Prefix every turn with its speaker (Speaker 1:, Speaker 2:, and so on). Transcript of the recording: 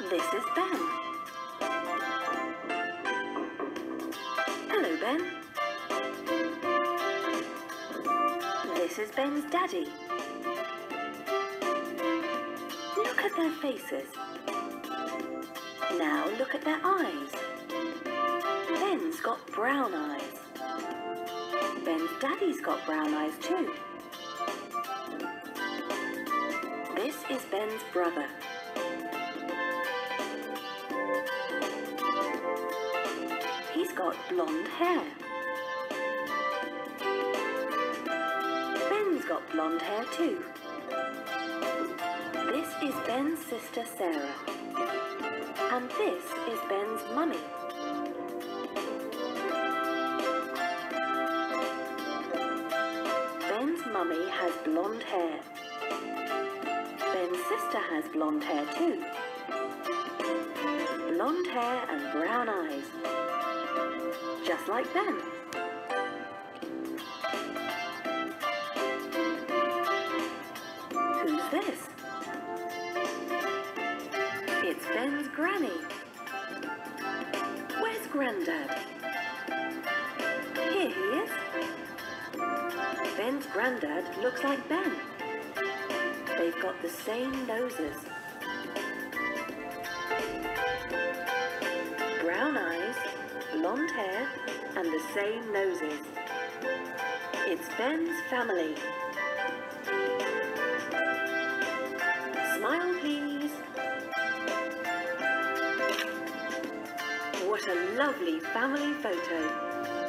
Speaker 1: This is Ben. Hello, Ben. This is Ben's daddy. Look at their faces. Now look at their eyes. Ben's got brown eyes. Ben's daddy's got brown eyes too. This is Ben's brother. He's got blonde hair. Ben's got blonde hair too. This is Ben's sister Sarah. And this is Ben's mummy. Ben's mummy has blonde hair. Ben's sister has blonde hair too. Blonde hair and brown eyes. Just like Ben. Who's this? It's Ben's granny. Where's Grandad? Here he is. Ben's Grandad looks like Ben. They've got the same noses. Brown eyes, blonde hair, and the same noses. It's Ben's family. Smile, please. What a lovely family photo.